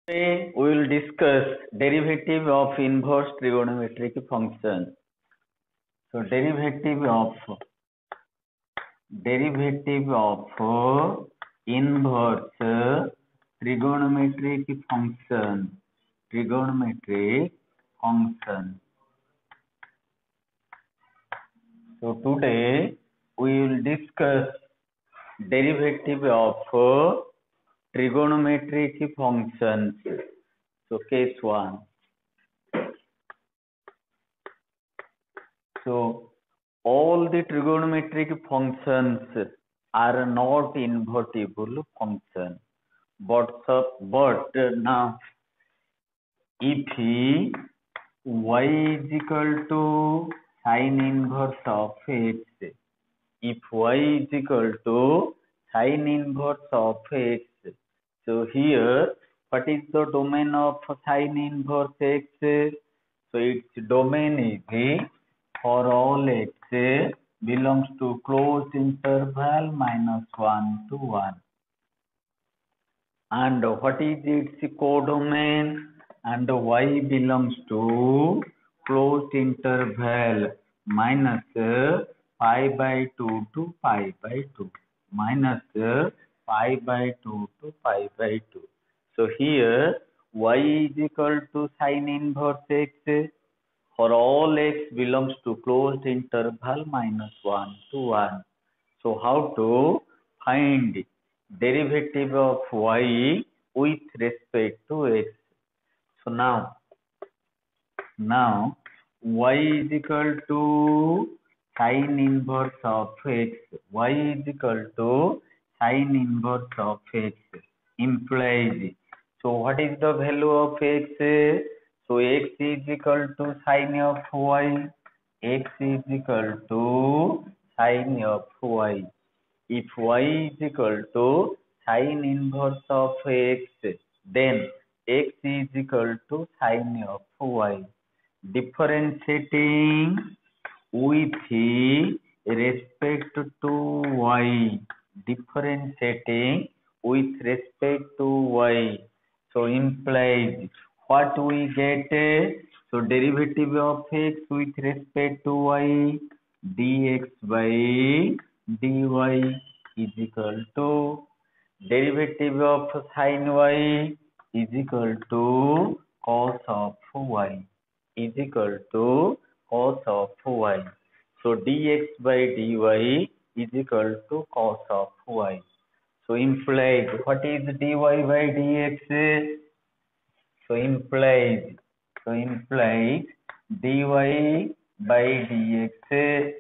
Today we will discuss derivative of inverse trigonometric function. So derivative of inverse trigonometric function. So today we will discuss derivative of trigonometric functions. So case 1. So all the trigonometric functions are not invertible function, but now if y is equal to sine inverse of x, if y is equal to sine inverse of x, so here what is the domain of sine inverse x? So its domain is for all x belongs to closed interval -1 to 1. And what is its codomain? And y belongs to closed interval minus pi by 2 to pi by 2. Minus pi by 2 to pi by 2. So here y is equal to sine inverse x for all x belongs to closed interval -1 to 1. So how to find derivative of y with respect to x? So now y is equal to sine inverse of x. Y is equal to sine inverse of x implies. So what is the value of x? So x is equal to sine of y. X is equal to sine of y. If y is equal to sine inverse of x, then x is equal to sine of y. Differentiating with respect to y. Differentiating with respect to y. So implies what we get? So derivative of x with respect to y, dx by dy is equal to derivative of sin y is equal to cos of y is equal to cos of y. So dx by dy is equal to cos of y. So implies what is dy by dx? So implies dy by dx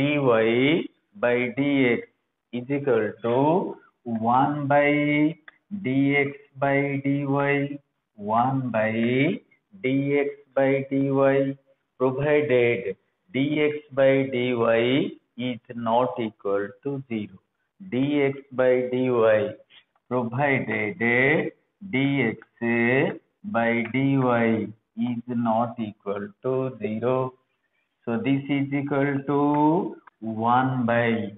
is equal to 1 by dx by dy, 1 by dx by dy, provided dx by dy is not equal to 0. Dx by dy, provided dx by dy is not equal to 0. So this is equal to 1 by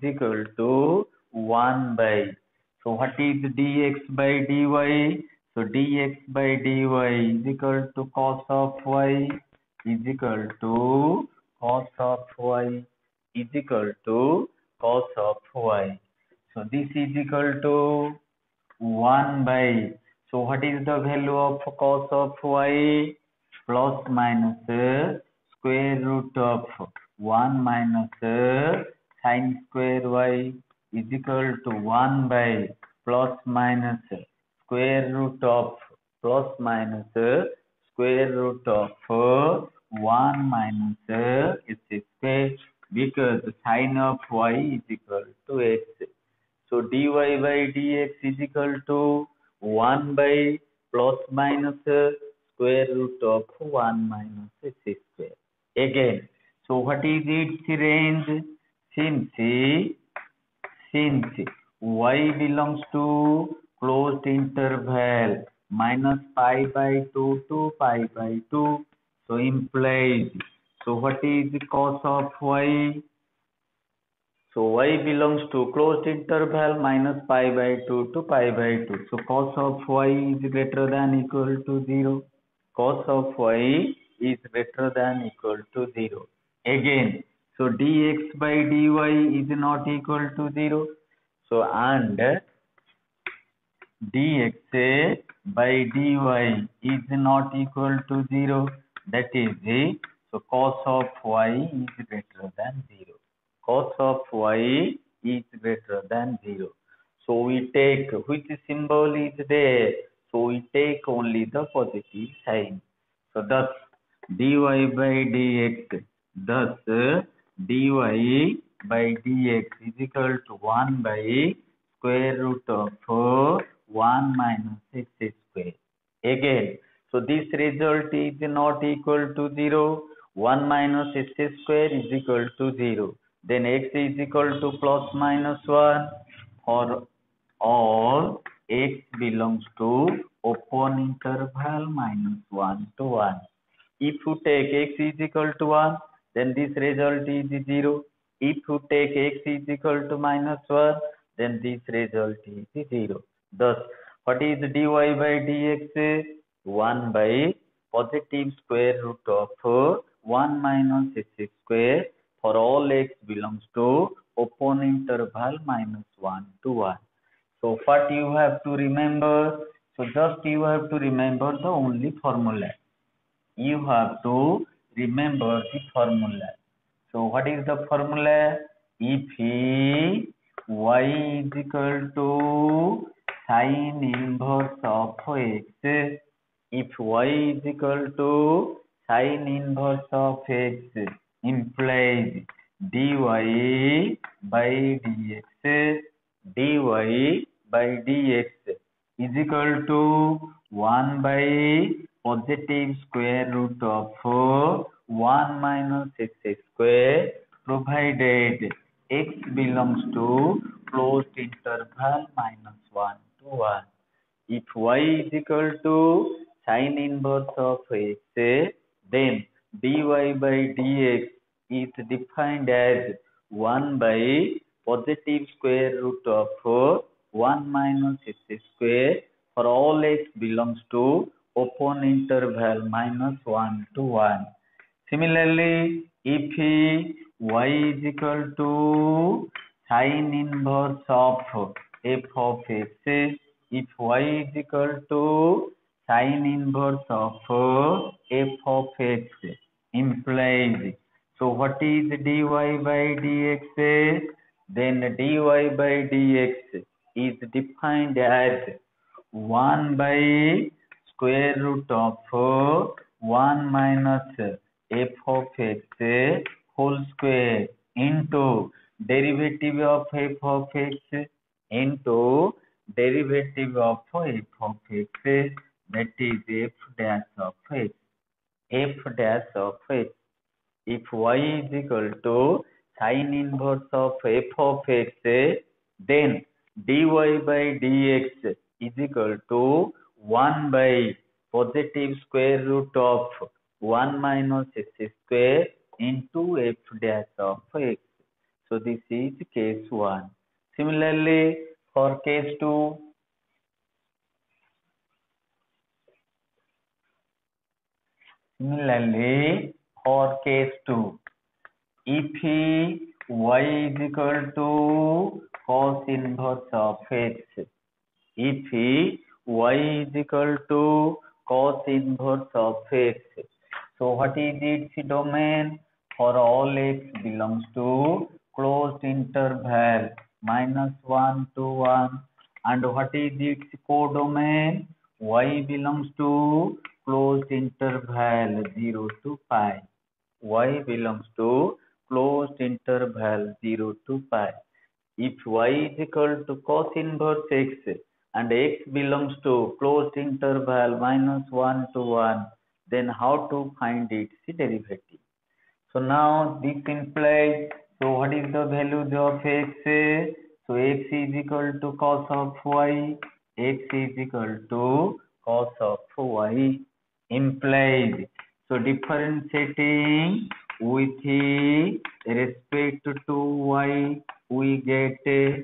So what is dx by dy? So dx by dy is equal to cos of y is equal to cos of y is equal to cos of y. So this is equal to 1 by. So what is the value of cos of y? Plus minus square root of 1 minus sine square y is equal to 1 by plus minus square root of 1 minus x square, because sine of y is equal to x. So dy by dx is equal to 1 by plus minus square root of 1 minus x square. Again, so what is its range? Since y belongs to closed interval minus pi by 2 to pi by 2, so implies. So what is the cos of y? So y belongs to closed interval minus pi by 2 to pi by 2. So cos of y is greater than equal to 0. Cos of y is greater than equal to 0. Again, so dx by dy is not equal to 0. So and dx by dy is not equal to 0. That is so cos of y is greater than 0. Cos of y is greater than 0. So we take which symbol is there. So we take only the positive sign. So thus dy by dx, thus dy by dx is equal to 1 by square root of 1 minus x square. Again, so this result is not equal to 0. 1 minus x square is equal to 0. Then x is equal to plus minus 1 for all x belongs to open interval minus 1 to 1. If you take x is equal to 1, then this result is 0. If you take x is equal to minus 1, then this result is 0. Thus, what is dy by dx? 1 by positive square root of 1 minus x square for all x belongs to open interval minus 1 to 1. So what you have to remember? So just you have to remember the only formula. You have to remember the formula. So what is the formula? If y is equal to sine inverse of x, if y is equal to sine inverse of x implies dy by dx, dy by dx is equal to 1 by positive square root of 1 minus x square provided x belongs to closed interval minus 1 to 1. If y is equal to sine inverse of x, then dy by dx is defined as 1 by positive square root of 1 minus x square for all x belongs to open interval minus 1 to 1. Similarly, if y is equal to sine inverse of f of x, if y is equal to sine inverse of f of x implies, so what is dy by dx? Then dy by dx is defined as 1 by square root of 1 minus f of x whole square into derivative of f of x into derivative of f of x, that is f dash of x, f dash of x. If y is equal to sine inverse of f of x, then dy by dx is equal to 1 by positive square root of 1 minus x square into f dash of x. So this is case 1. Similarly, for case 2, if y is equal to cos inverse of x, if y is equal to cos inverse of x, so what is its domain? For all x belongs to closed interval minus 1 to 1. And what is its codomain? Y belongs to closed interval 0 to pi. Y belongs to closed interval 0 to pi. If y is equal to cos inverse x and x belongs to closed interval minus 1 to 1, then how to find its derivative? So now this implies, so what is the values of x? So x is equal to cos of y, x is equal to cos of y implies, so differentiating with respect to y, we get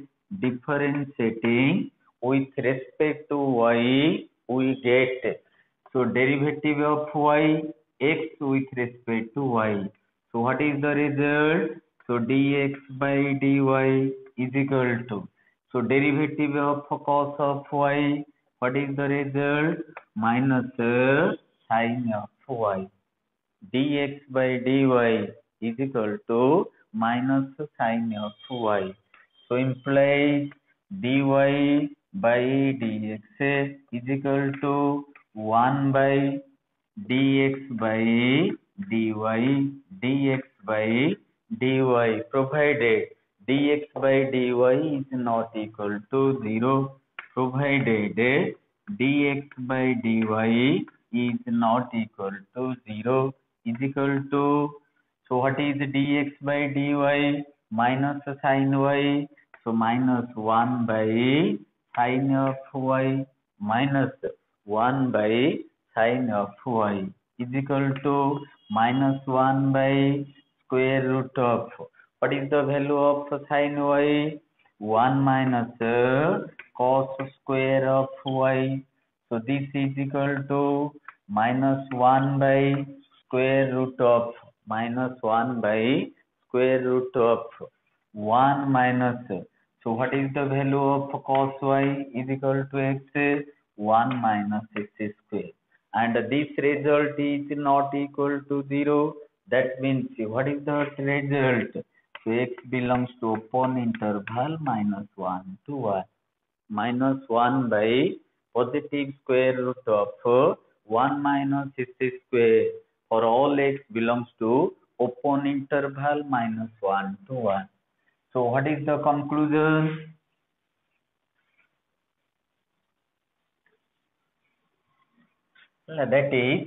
differentiating with respect to y, we get so derivative of y x with respect to y. So what is the result? So dx by dy is equal to, so derivative of cos of y, what is the result? Minus sin of y. Dx by dy is equal to minus sin of y. So implies dy by dx is equal to 1 by dx by dy, dx by dy, provided dx by dy is not equal to 0, provided dx by dy is not equal to 0 is equal to, so what is dx by dy? Minus sin y, so minus 1 by sin of y minus 1 by sin of y is equal to minus 1 by square root of, what is the value of sin y? 1 minus cos square of y. So this is equal to minus 1 by square root of, minus 1 by square root of 1 minus, so what is the value of cos y is equal to x? 1 minus x square. And this result is not equal to 0. That means what is the result? So x belongs to open interval minus 1 to 1. Minus 1 by positive square root of 1 minus x square for all x belongs to open interval minus 1 to 1. So what is the conclusion? That is,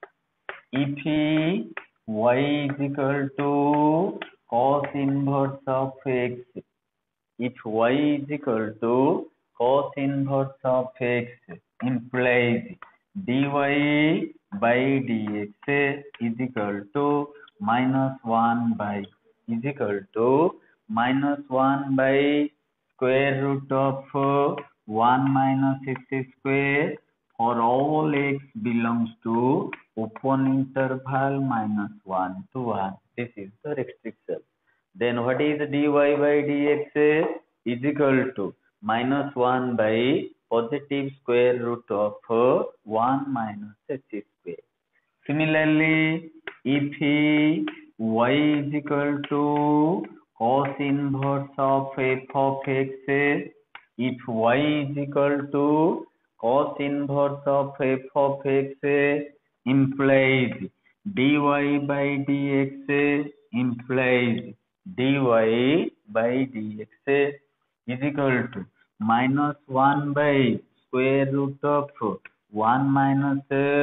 if y is equal to cos inverse of x, if y is equal to cos inverse of x implies dy by dx is equal to minus 1 by, is equal to minus 1 by square root of 1 minus x square for all x belongs to open interval minus 1 to 1. This is the restriction. Then what is dy by dx is equal to minus 1 by positive square root of 1 minus x square. Similarly, if y is equal to cos inverse of f of x, if y is equal to cos inverse of f of x implies dy by dx implies dy by dx is equal to minus 1 by square root of 1 minus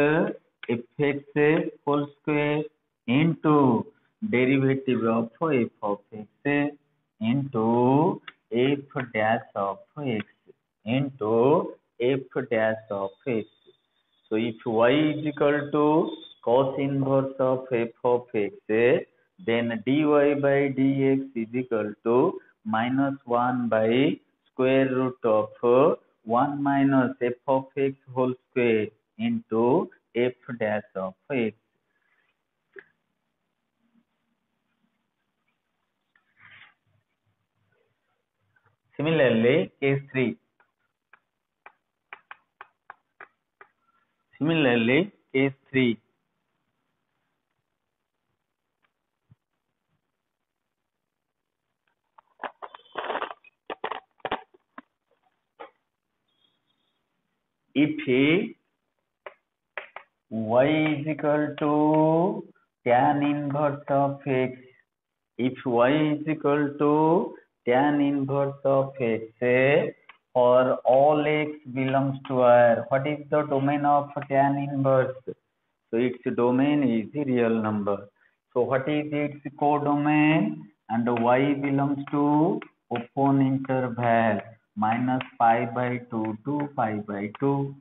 fx whole square into derivative of f of x into f dash of x into f dash of x. So if y is equal to cos inverse of f of x, then dy by dx is equal to minus 1 by square root of 1 minus f of x whole square into f dash of x. Similarly, case 3. Similarly, case 3. If y is equal to tan inverse of x, if y is equal to tan inverse of x for all x belongs to R, what is the domain of tan inverse? So its domain is the real number. So what is its codomain? And y belongs to open interval minus pi by 2 to pi by 2.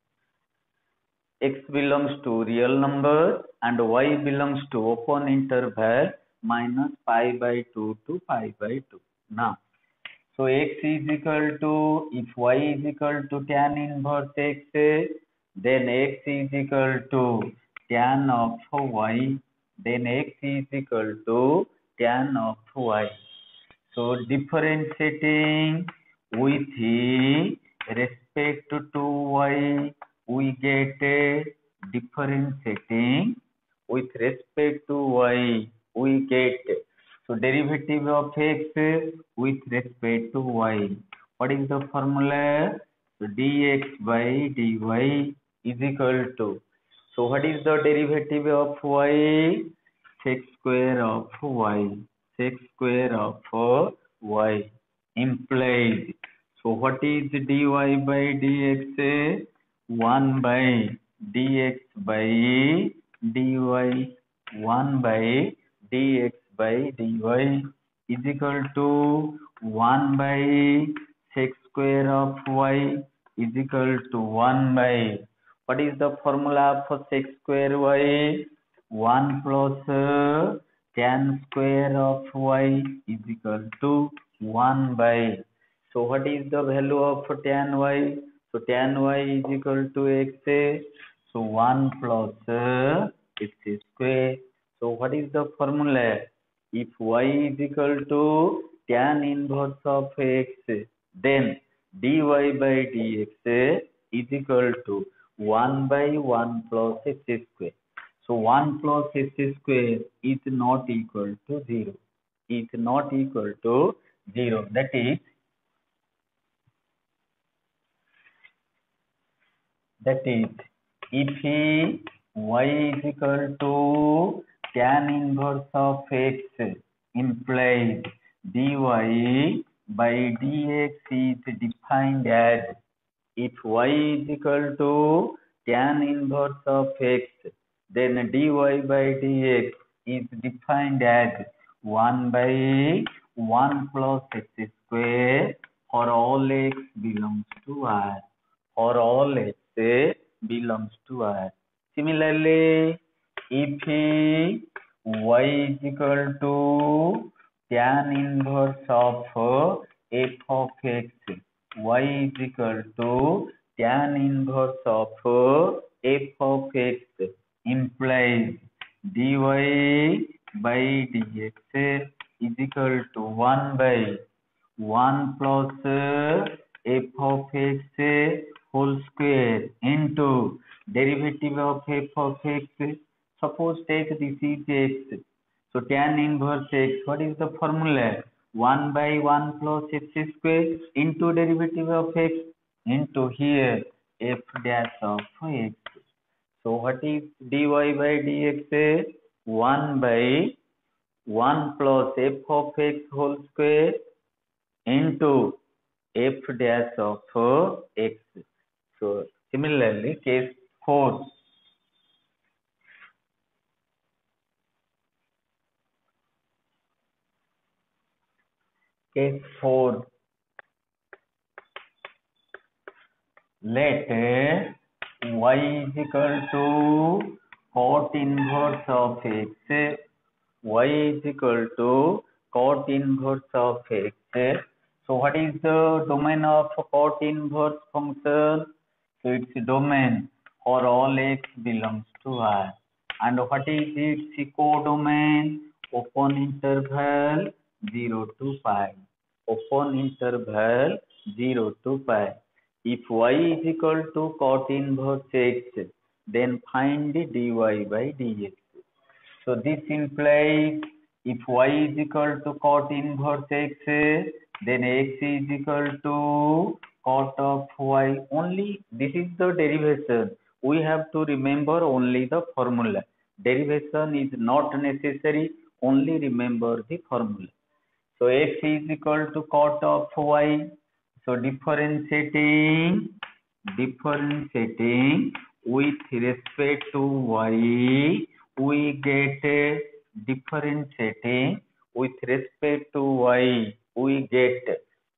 X belongs to real number and y belongs to open interval minus pi by 2 to pi by 2. Now So x is equal to, if y is equal to tan inverse x, then x is equal to tan of y, then x is equal to tan of y. So differentiating with respect to y, we get differentiating with respect to y, we get, so derivative of x with respect to y. What is the formula? So dx by dy is equal to, so what is the derivative of y? Sec square of y. Sec square of y implies. So what is dy by dx? 1 by dx by dy. 1 by dx by dy is equal to 1 by sec square of y is equal to 1 by, what is the formula for sec square y? 1 plus tan square of y is equal to 1 by, so what is the value of tan y? So tan y is equal to x, so 1 plus x square. So what is the formula? If y is equal to tan inverse of x, then dy by dx is equal to 1 by 1 plus x square. So 1 plus x square is not equal to 0. Is not equal to 0. That is, if y is equal to tan inverse of x, implies dy by dx is defined as, if y is equal to tan inverse of x, then dy by dx is defined as 1 by 1 plus x square for all x belongs to R. For all x belongs to R. Similarly, if y is equal to tan inverse of f of x, y is equal to tan inverse of f of x, implies dy by dx is equal to 1 by 1 plus f of x whole square into derivative of f of x. Suppose take this is x. So tan inverse x, what is the formula? 1 by 1 plus x square into derivative of x into here f dash of x. So what is dy by dx? 1 by 1 plus f of x whole square into f dash of x. So similarly, case 4. Case 4. Let y is equal to cot inverse of x. Y is equal to cot inverse of x. So what is the domain of cot inverse function? So its domain for all x belongs to R. And what is its codomain? Open interval 0 to pi. Open interval 0 to pi. If y is equal to cot inverse x, then find dy by dx. So this implies, if y is equal to cot inverse x, then x is equal to cot of y. Only this is the derivation. We have to remember only the formula. Derivation is not necessary. Only remember the formula. So x is equal to cot of y. So differentiating with respect to y, we get differentiating with respect to y, we get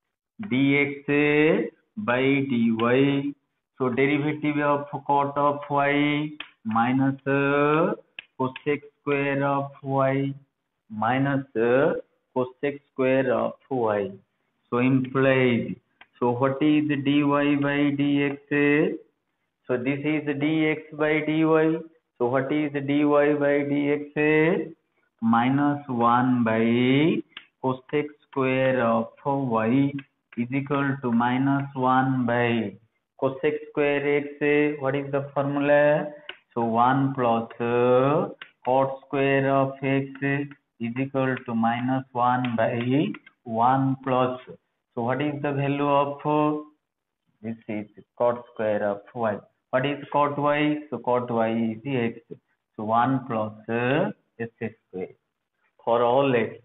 dx by dy. So derivative of cot of y minus cosec square of y minus cosec square of y. So implies. So what is dy by dx? So this is dx by dy. So what is dy by dx? Minus 1 by cosec square of y is equal to minus 1 by cosec square x. What is the formula? So 1 plus cot square of x is equal to minus 1 by 1 plus. So what is the value of this is cot square of y. What is cot y? So cot y is x. So 1 plus s square. For all x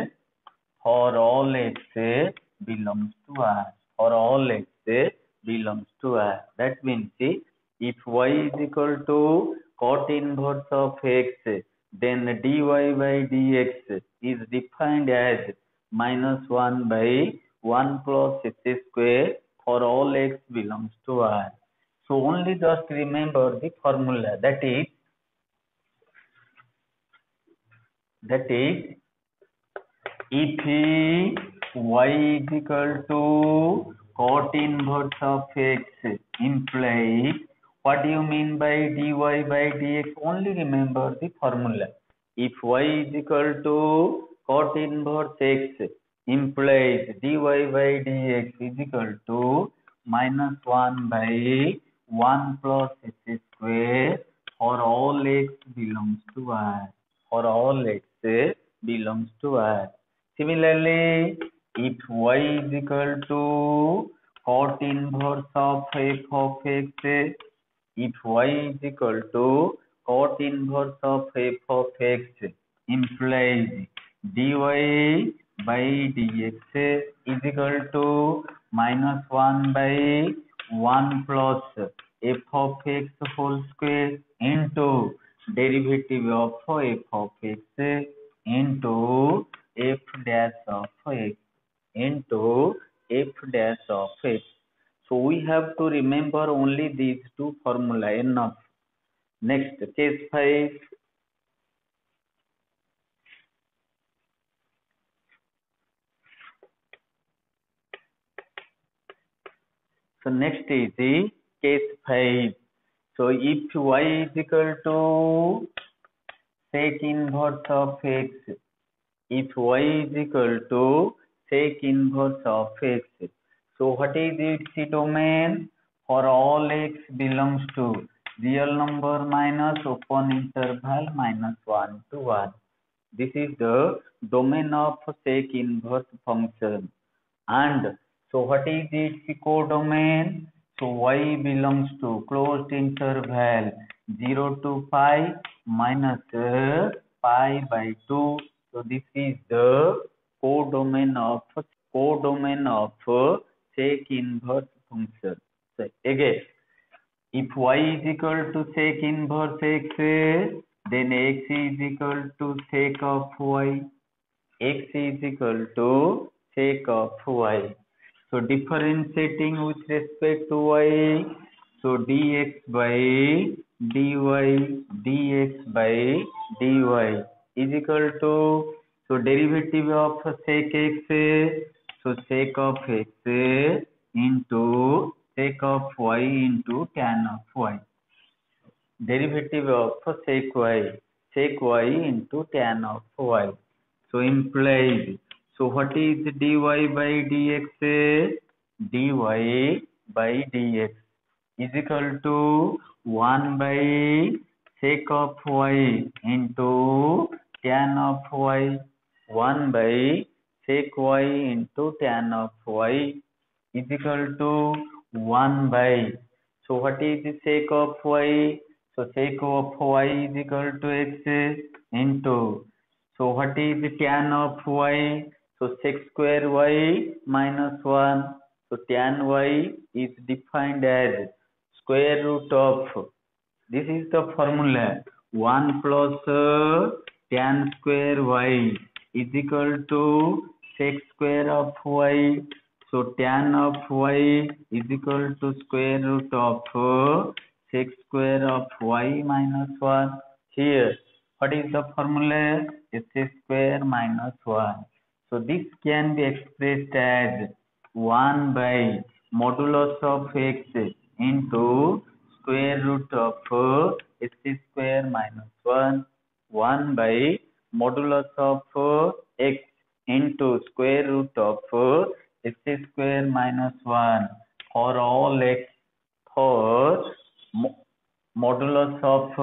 belongs to R. For all x belongs to R. That means if y is equal to cot inverse of x, then dy by dx is defined as minus 1 by 1 plus s square for all x belongs to R. So only just remember the formula, that is if y is equal to cot inverse of x implies, what do you mean by dy by dx? Only remember the formula. If y is equal to cot inverse x implies dy by dx is equal to minus 1 by 1 plus s square for all x belongs to R. For all x belongs to R. Similarly, if y is equal to cot inverse of f of x, if y is equal to cot inverse of f of x implies dy by dx is equal to minus 1 by 1 plus f of x whole square into derivative of f of x into f dash of x into f dash of x. So we have to remember only these two formula enough. Next, case 5. So next is the case 5. So if y is equal to sec inverse of x, if y is equal to sec inverse of x, so what is its domain? For all x belongs to real number minus open interval minus 1 to 1. This is the domain of sec inverse function. And so what is its codomain? So y belongs to closed interval 0 to pi minus pi by 2. So this is the codomain of sec inverse function. So again, if y is equal to sec inverse x, then x is equal to sec of y. X is equal to sec of y. So differentiating with respect to y, so dx by dy, dx by dy is equal to, so derivative of sec x, so sec of x into sec of y into tan of y. Derivative of sec y into tan of y. So implies, so what is dy by dx? Dy by dx is equal to 1 by sec of y into tan of y. 1 by sec y into tan of y is equal to 1 by, so what is the sec of y? So sec of y is equal to x into, so what is the tan of y? So sec square y minus 1. So tan y is defined as square root of, this is the formula, 1 plus tan square y is equal to sec square of y. So tan of y is equal to square root of sec square of y minus 1. Here, what is the formula? S square minus 1. So this can be expressed as 1 by modulus of x into square root of x square minus 1 by modulus of x into square root of x square minus 1 for all x for modulus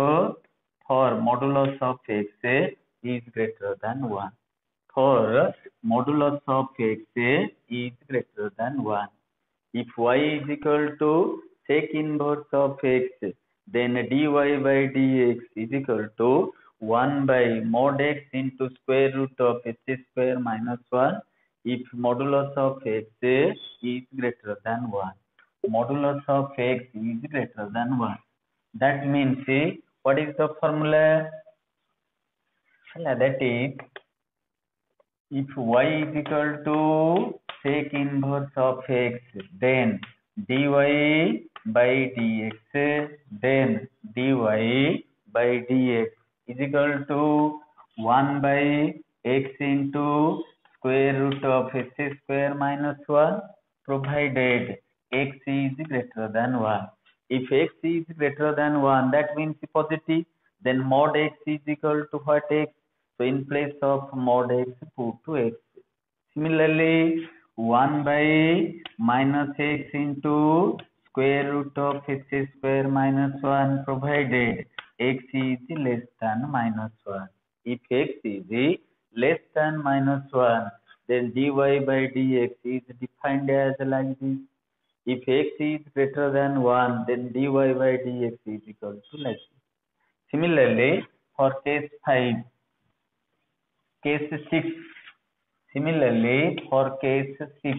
of x is greater than 1. For modulus of x is greater than 1. If y is equal to sec inverse of x, then dy by dx is equal to 1 by mod x into square root of x square minus 1 if modulus of x is greater than 1. Modulus of x is greater than 1. That means, what is the formula? That is, if y is equal to sec inverse of x, then dy by dx, then dy by dx is equal to 1 by x into square root of x square minus 1, provided x is greater than 1. If x is greater than 1, that means positive, then mod x is equal to what x? So in place of mod x, put to x. Similarly, 1 by minus x into square root of x square minus 1, provided x is less than minus 1. If x is less than minus 1, then dy by dx is defined as like this. If x is greater than 1, then dy by dx is equal to like this. Similarly, for case 5, case 6. Similarly, for case 6,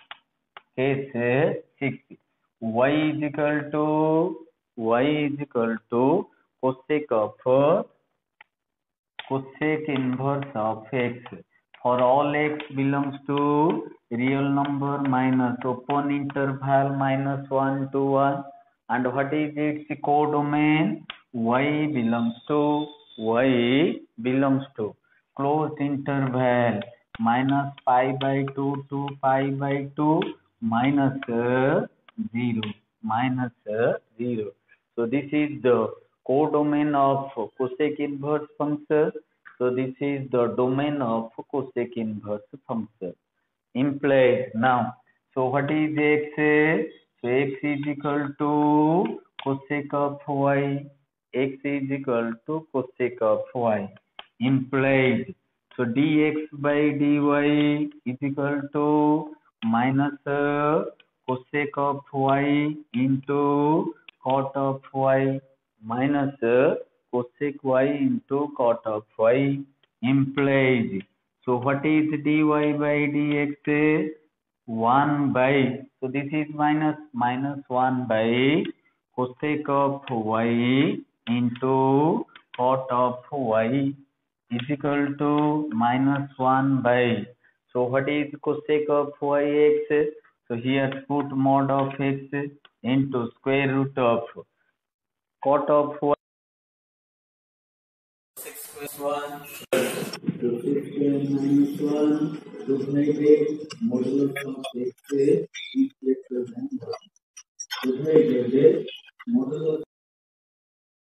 y is equal to cosec inverse of x. For all x belongs to real number minus open interval minus 1 to 1. And what is its codomain? Y belongs to closed interval minus pi by 2 to pi by 2 minus 0. So this is the codomain of cosec inverse function. So this is the domain of cosec inverse function. Implied now. So what is x? So x is equal to cosec of y. X is equal to cosec of y. Implied. So dx by dy is equal to minus cosec of y into cot of y minus cosec y into cot of y, implied. So what is dy by dx? 1 by, so this is minus 1 by cosec of y into cot of y is equal to minus 1 by, so what is cosec of yx? So here put mod of x into square root of cot of y. 6 1. So 6 square minus 1 divided modulus of x